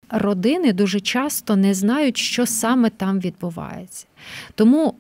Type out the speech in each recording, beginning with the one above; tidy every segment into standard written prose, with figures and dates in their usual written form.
родини дуже часто не знають, що саме там відбувається. Тому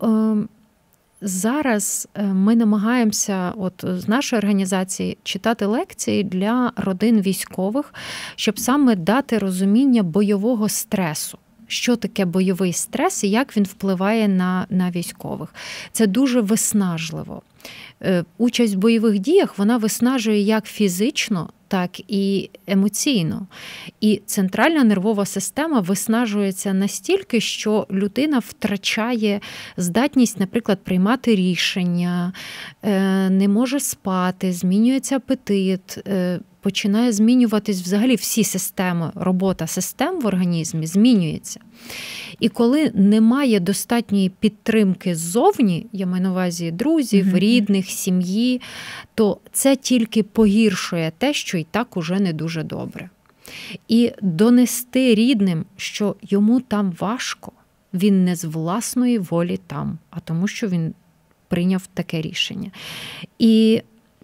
зараз ми намагаємося з нашої організації читати лекції для родин військових, щоб саме дати розуміння бойового стресу. Що таке бойовий стрес і як він впливає на військових. Це дуже виснажливо. Участь в бойових діях, вона виснажує як фізично, так і емоційно. І центральна нервова система виснажується настільки, що людина втрачає здатність, наприклад, приймати рішення, не може спати, змінюється апетит, починає змінюватись взагалі всі системи, робота систем в організмі змінюється. І коли немає достатньої підтримки ззовні, я маю на увазі друзів, рідних, сім'ї, то це тільки погіршує те, що і так уже не дуже добре. І донести рідним, що йому там важко, він не з власної волі там, а тому, що він прийняв таке рішення. І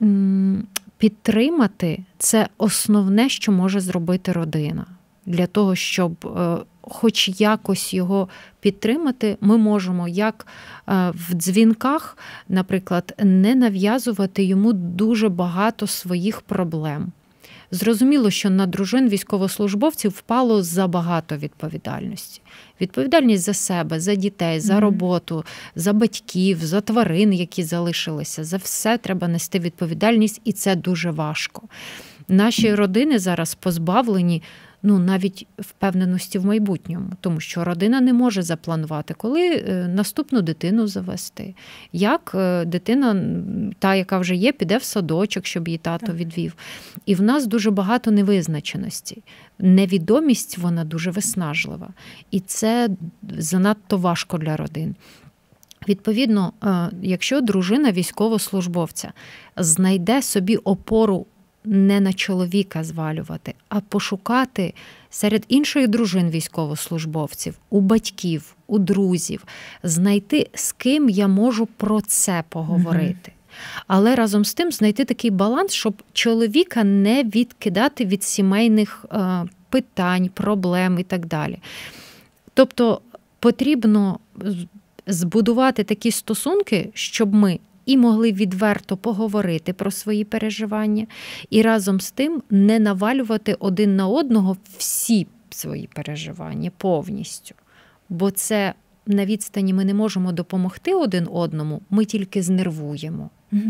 підтримати – це основне, що може зробити родина. Для того, щоб хоч якось його підтримати, ми можемо, як в дзвінках, наприклад, не нав'язувати йому дуже багато своїх проблем. Зрозуміло, що на дружин військовослужбовців впало забагато відповідальності. Відповідальність за себе, за дітей, за роботу, за батьків, за тварин, які залишилися. За все треба нести відповідальність, і це дуже важко. Наші родини зараз позбавлені навіть впевненості в майбутньому, тому що родина не може запланувати, коли наступну дитину завести, як дитина, та, яка вже є, піде в садочок, щоб її тато відвів. І в нас дуже багато невизначеності. Невідомість, вона дуже виснажлива. І це занадто важко для родин. Відповідно, якщо дружина військовослужбовця знайде собі опору не на чоловіка звалювати, а пошукати серед інших дружин військовослужбовців, у батьків, у друзів, знайти, з ким я можу про це поговорити. Але разом з тим знайти такий баланс, щоб чоловіка не відкидати від сімейних питань, проблем і так далі. Тобто потрібно збудувати такі стосунки, щоб ми і могли відверто поговорити про свої переживання, і разом з тим не навалювати один на одного всі свої переживання повністю. Бо це на відстані ми не можемо допомогти один одному, ми тільки знервуємо.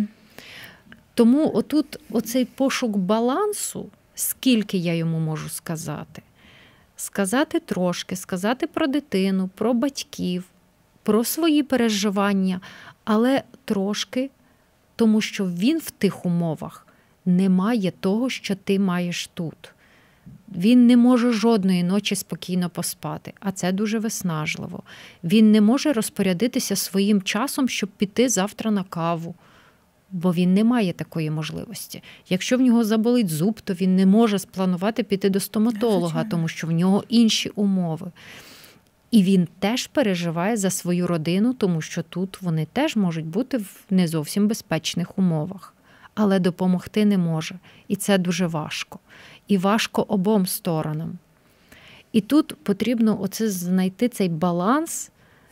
Тому отут оцей пошук балансу, скільки я йому можу сказати. Сказати трошки, сказати про дитину, про батьків, про свої переживання, але трошки, тому що він в тих умовах не має того, що ти маєш тут. Він не може жодної ночі спокійно поспати, а це дуже виснажливо. Він не може розпорядитися своїм часом, щоб піти завтра на каву, бо він не має такої можливості. Якщо в нього заболить зуб, то він не може спланувати піти до стоматолога, тому що в нього інші умови. І він теж переживає за свою родину, тому що тут вони теж можуть бути в не зовсім безпечних умовах. Але допомогти не може. І це дуже важко. І важко обом сторонам. І тут потрібно знайти цей баланс.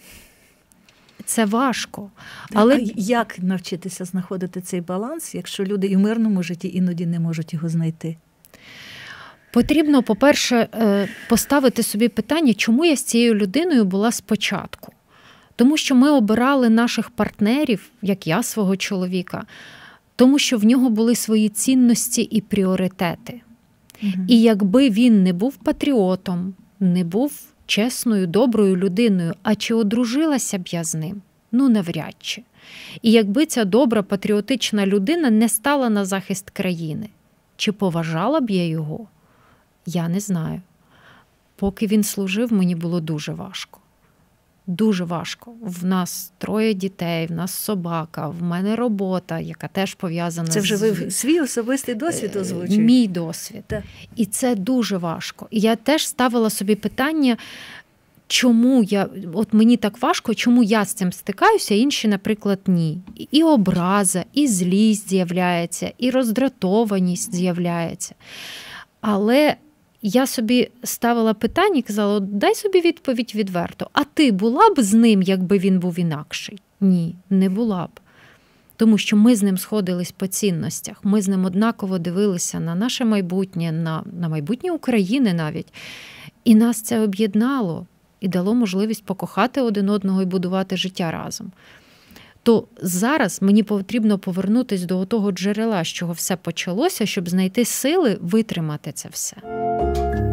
Це важко. Але А як навчитися знаходити цей баланс, якщо люди і в мирному житті іноді не можуть його знайти? Потрібно, по-перше, поставити собі питання, чому я з цією людиною була спочатку. Тому що ми обирали наших партнерів, як я свого чоловіка, тому що в нього були свої цінності і пріоритети. І якби він не був патріотом, не був чесною, доброю людиною, а чи одружилася б я з ним? Навряд чи. І якби ця добра, патріотична людина не стала на захист країни, чи поважала б я його? Я не знаю. Поки він служив, мені було дуже важко. Дуже важко. В нас 3 дітей, в нас собака, в мене робота, яка теж пов'язана з... Це вже ви свій особистий досвід озвучуєте? Мій досвід. Так. І це дуже важко. І я теж ставила собі питання, чому мені так важко, чому я з цим стикаюся, а інші, наприклад, ні. І образа, і злість з'являється, і роздратованість з'являється. Але я собі ставила питання і казала, дай собі відповідь відверто. А ти була б з ним, якби він був інакший? Ні, не була б. Тому що ми з ним сходились по цінностях, ми з ним однаково дивилися на наше майбутнє, на майбутнє України навіть. І нас це об'єднало і дало можливість покохати один одного і будувати життя разом. То зараз мені потрібно повернутися до того джерела, з чого все почалося, щоб знайти сили витримати це все.